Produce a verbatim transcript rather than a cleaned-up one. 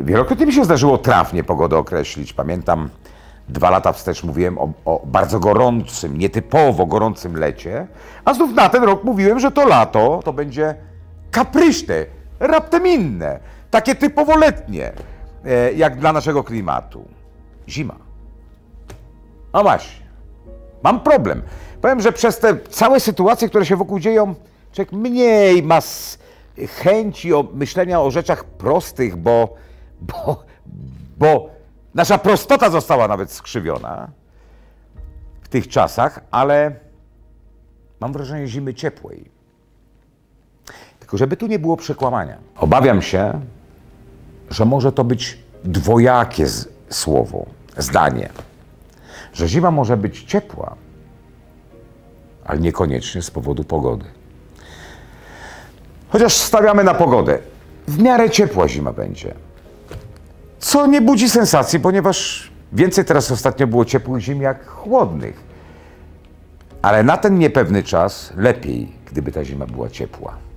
Wielokrotnie mi się zdarzyło trafnie pogodę określić. Pamiętam, dwa lata wstecz mówiłem o, o bardzo gorącym, nietypowo gorącym lecie, a znów na ten rok mówiłem, że to lato to będzie kapryśne, raptem inne, takie typowo letnie, e, jak dla naszego klimatu. Zima. No właśnie, mam problem. Powiem, że przez te całe sytuacje, które się wokół dzieją, człowiek mniej ma chęci o myślenia o rzeczach prostych, bo, bo, bo nasza prostota została nawet skrzywiona w tych czasach, ale mam wrażenie zimy ciepłej. Tylko żeby tu nie było przekłamania. Obawiam się, że może to być dwojakie słowo, zdanie. Że zima może być ciepła, ale niekoniecznie z powodu pogody. Chociaż stawiamy na pogodę. W miarę ciepła zima będzie. Co nie budzi sensacji, ponieważ więcej teraz ostatnio było ciepłych zim jak chłodnych. Ale na ten niepewny czas lepiej, gdyby ta zima była ciepła.